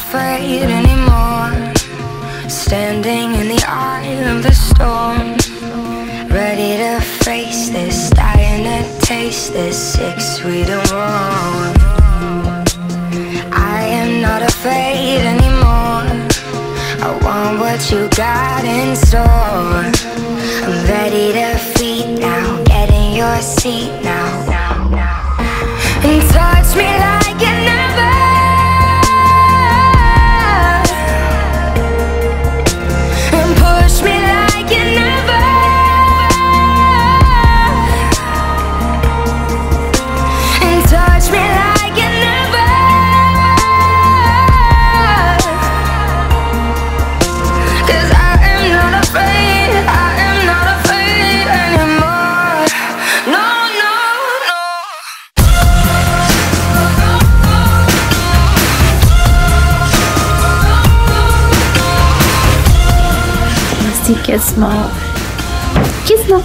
afraid anymore. Standing in the eye of the storm, ready to face this, dying to taste this, sick, sweet and warm. I am not afraid anymore. I want what you got in store. I'm ready to feed now, get in your seat now, and touch me like you never. Gizmo. Gizmo.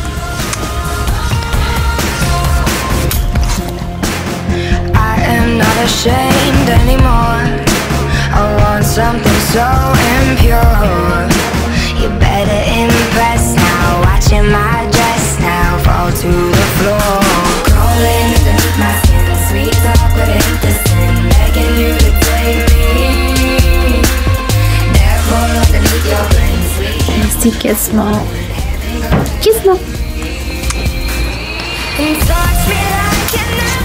I am not ashamed anymore. I want something so impure. You better impress now. Watching my dress now fall to the floor. Crawling underneath my skin, sweet talk but innocent, begging you to take me. Therefore underneath your brain. Gizmo. Gizmo. And touch me like you never.